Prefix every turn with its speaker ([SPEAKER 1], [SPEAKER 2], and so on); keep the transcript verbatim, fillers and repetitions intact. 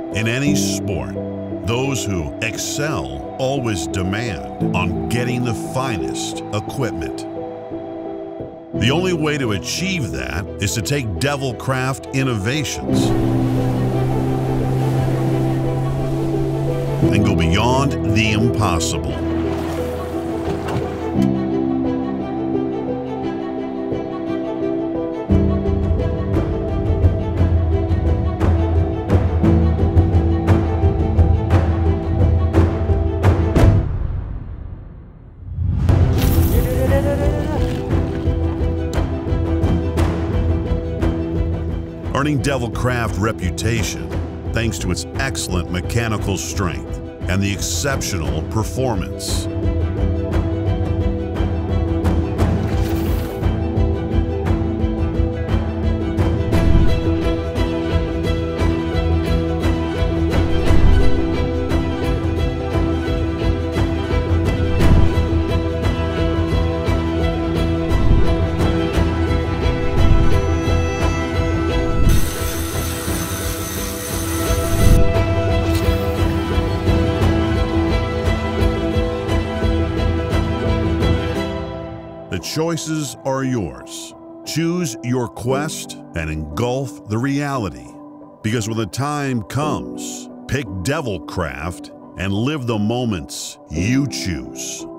[SPEAKER 1] In any sport, those who excel always demand on getting the finest equipment. The only way to achieve that is to take Devilcraft innovations and go beyond the impossible. Earning Devilcraft's reputation thanks to its excellent mechanical strength and the exceptional performance. The choices are yours. Choose your quest and engulf the reality. Because when the time comes, pick Devilcraft and live the moments you choose.